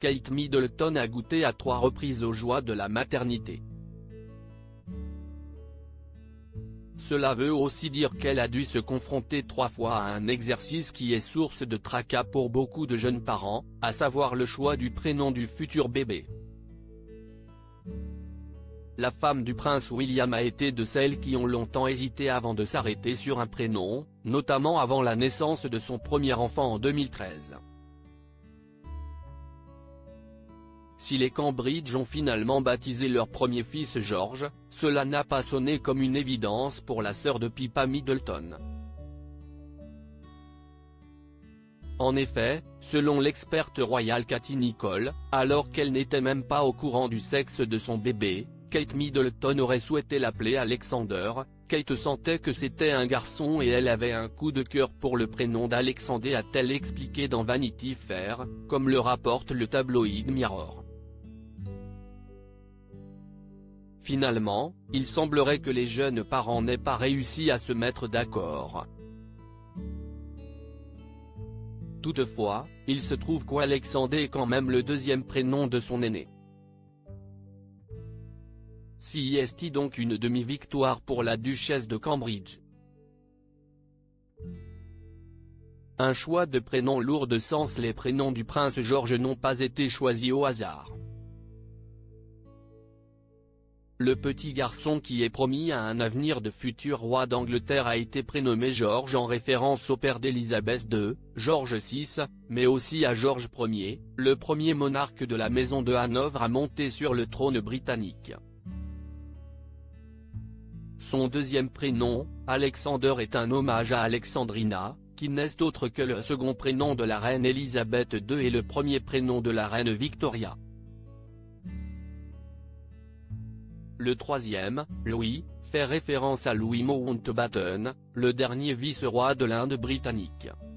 Kate Middleton a goûté à 3 reprises aux joies de la maternité. Cela veut aussi dire qu'elle a dû se confronter 3 fois à un exercice qui est source de tracas pour beaucoup de jeunes parents, à savoir le choix du prénom du futur bébé. La femme du prince William a été de celles qui ont longtemps hésité avant de s'arrêter sur un prénom, notamment avant la naissance de son premier enfant en 2013. Si les Cambridge ont finalement baptisé leur premier fils George, cela n'a pas sonné comme une évidence pour la sœur de Pippa Middleton. En effet, selon l'experte royale Katie Nicholl, alors qu'elle n'était même pas au courant du sexe de son bébé, Kate Middleton aurait souhaité l'appeler Alexander. Kate sentait que c'était un garçon et elle avait un coup de cœur pour le prénom d'Alexander, a-t-elle expliqué dans Vanity Fair, comme le rapporte le tabloïd Mirror. Finalement, il semblerait que les jeunes parents n'aient pas réussi à se mettre d'accord. Toutefois, il se trouve qu'Alexander est quand même le deuxième prénom de son aîné. C'est donc une demi-victoire pour la duchesse de Cambridge. Un choix de prénom lourd de sens. Les prénoms du prince George n'ont pas été choisis au hasard. Le petit garçon qui est promis à un avenir de futur roi d'Angleterre a été prénommé George en référence au père d'Élisabeth II, George VI, mais aussi à George Ier, le premier monarque de la maison de Hanovre à monter sur le trône britannique. Son deuxième prénom, Alexander, est un hommage à Alexandrina, qui n'est autre que le second prénom de la reine Élisabeth II et le premier prénom de la reine Victoria. Le troisième, Louis, fait référence à Louis Mountbatten, le dernier vice-roi de l'Inde britannique.